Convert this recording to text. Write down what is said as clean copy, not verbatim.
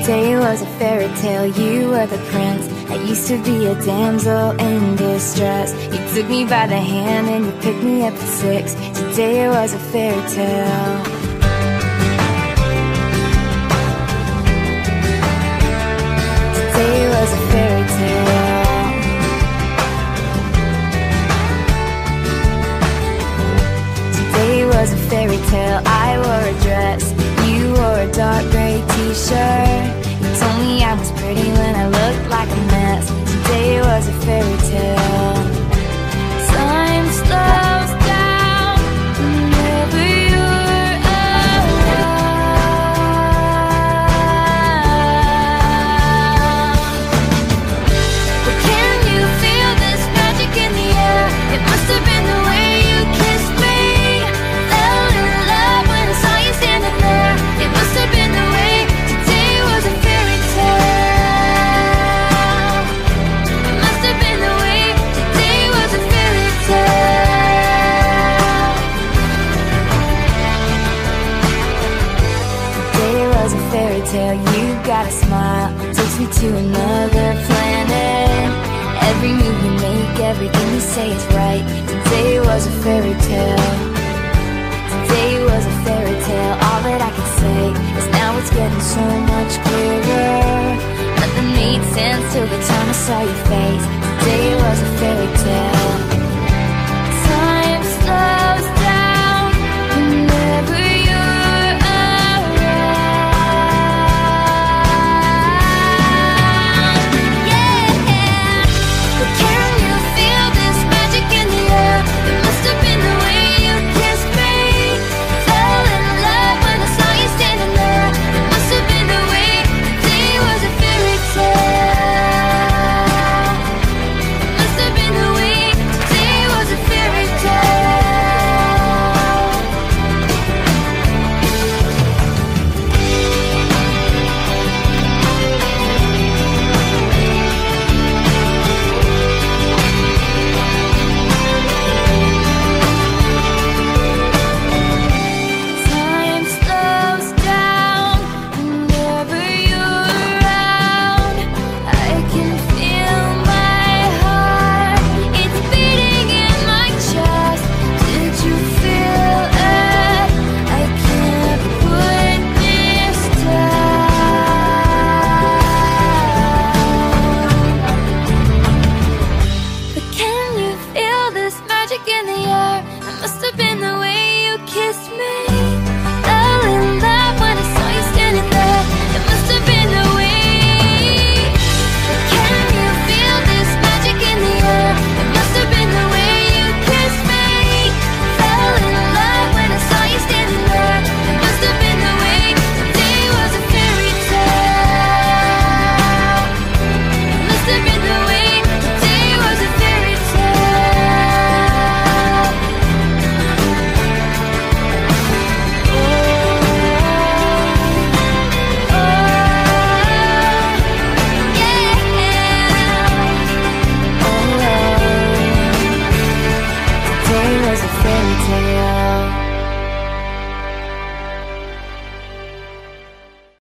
Today was a fairy tale, you were the prince. I used to be a damsel in distress. You took me by the hand and you picked me up at 6. Today was a fairy tale. Today was a fairy tale. Today was a fairy tale. I wore a dress, you wore a dark gray t-shirt. You told me I was pretty when I looked like a mess. Today was a fairy tale. Time slows down whenever you're around. But can you feel this magic in the air? It must have been the way you kissed me. Fell in love when I saw you standing there. It must have been the way. Today was a fairy tale. It must have been the way. Today was a fairy tale. Today was a fairy tale. You got a smile, takes me to another planet. Every move you make, everything you say is right. Today was a fairy tale. Today was a fairy tale. All that I can say is now it's getting so much clearer. Nothing made sense till the time I saw your face. Today was a fairy tale.